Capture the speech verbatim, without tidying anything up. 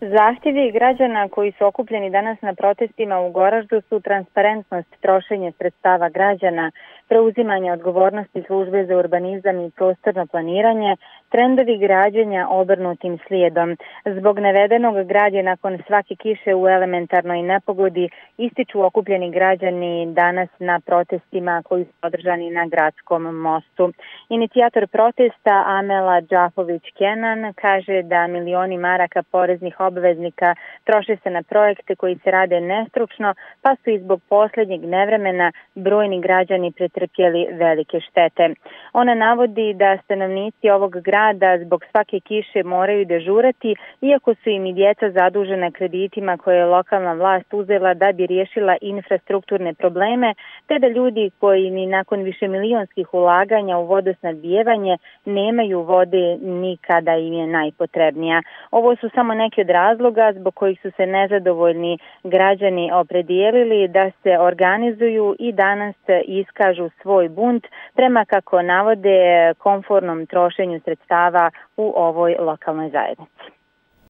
Zahtjevi građana koji su okupljeni danas na protestima u Goraždu su transparentnost trošenja sredstava građana, preuzimanje odgovornosti službe za urbanizam i prostorno planiranje, trendovi građenja obrnutim slijedom. Zbog navedenog grad je nakon svake kiše u elementarnoj nepogodi ističu okupljeni građani danas na protestima koji su održani na Gradskom mostu. Inicijator protesta Amela Džafović-Kenan kaže da milioni maraka poreznih obveznika troše se na projekte koji se rade nestručno, pa su i zbog posljednjeg nevremena brojni građani pretrpjeli velike štete. Ona navodi da stanovnici ovog grada zbog svake kiše moraju dežurati, iako su im i djeca zadužena kreditima koje je lokalna vlast uzela da bi riješila infrastrukturne probleme, te da ljudi koji ni nakon višemilionskih ulaganja u vodosnabdijevanje nemaju vode ni kada im je najpotrebnija. Ovo su samo neki od razloga zbog kojih su se nezadovoljni građani opredijelili da se organizuju i danas iskažu svoj bunt prema, kako navode, komfornom trošenju sredstava u ovoj lokalnoj zajednici.